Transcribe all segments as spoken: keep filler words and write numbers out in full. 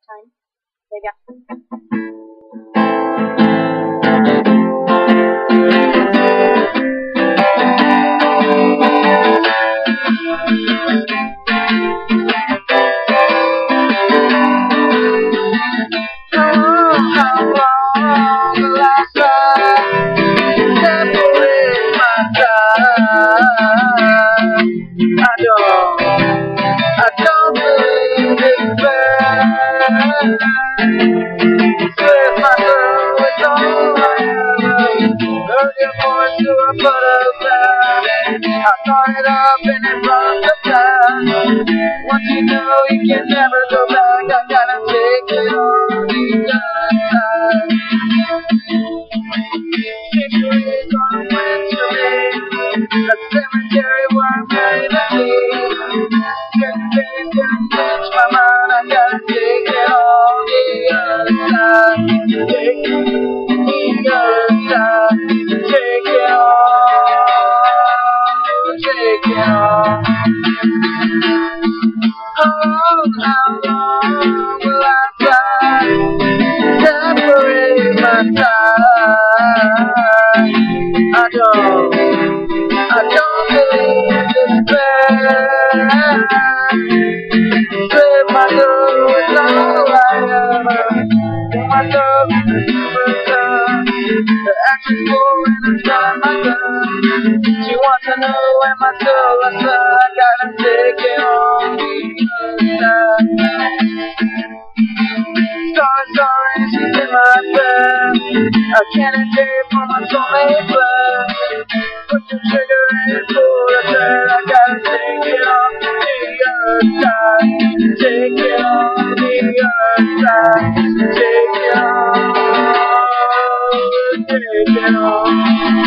time. There you go. I don't believe it's fair. With my girl, it's all I ever heard your voice through a butterfly. I caught it up and it brought the past. Once you know you can never go back, I gotta take it on the other side. Centuries on a winter lane, a cemetery where I'm buried asleep. Certain things didn't change my mind, I gotta take it on the other side. Take the other side. Take it on. Take it on. Oh, how long will I try? Separate my time. I don't, I don't believe it's fair. Save my girl, it's all I ever want. My love is return. The action's pouring inside my gun. She wants to know when my soul is done. I gotta take it on the other side. Sorry, sorry, she's in my bed. I can't escape from my soulmate blood. Put the trigger and pull the thread. I gotta take it on the other side. Take it on the other side. Take it on. Take it on.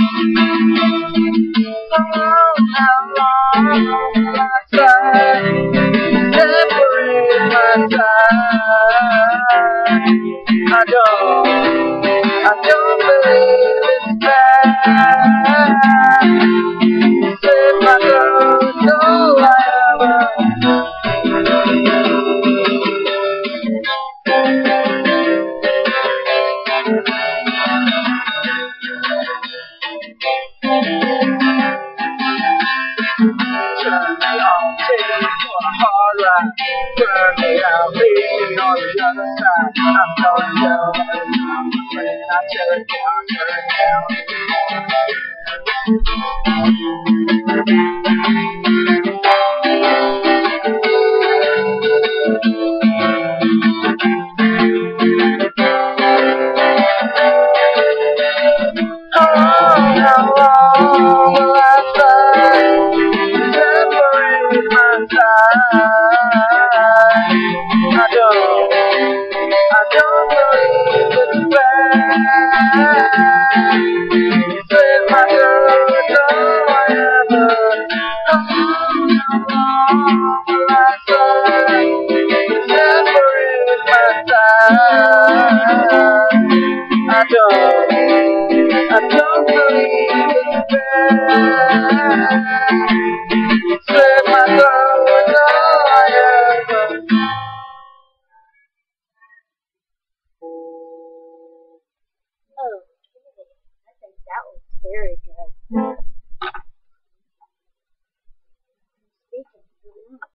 Oh, how long will I try? Separate my time. I don't, I don't believe it's bad. Save my girl, it's all I ever. Turn me on, take me for a hard ride. Burn me out, leave me on the other side. I'm going down, I'm afraid I tear it down, tear it down. Oh, how long will I fight? Separate my time. I don't.